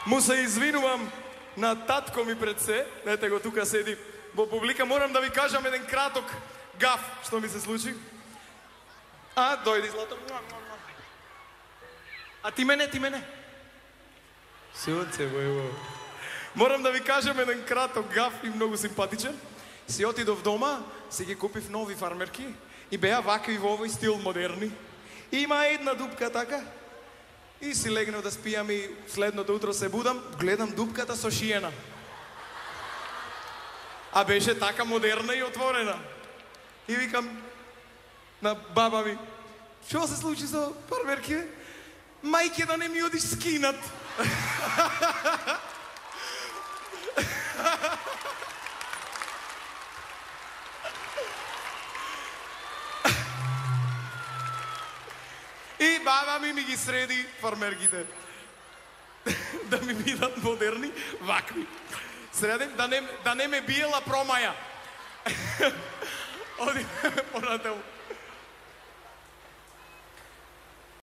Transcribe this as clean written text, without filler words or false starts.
Му се извинувам на татко ми пред се, ете го тука седи во публика, морам да ви кажам еден краток гаф што ми се случи. А, дојди злато. А ти мене. Сунце, војво. Морам да ви кажам еден краток гаф и многу симпатичен. Си отидов дома, си ги купив нови фармерки и беа вакви во овој стил модерни. Има една дупка така. И си легнав да спијам и следното утро се будам, гледам дупката со шиена. А беше така модерна и отворена. И викам на баба ми, што се случи со фармерки? Мајке, да не ми одиш скинат. И баба ми ги среди фармерките. Да ми бидат модерни, вакви. Средим, да не ме биела промаја. Оди, понател.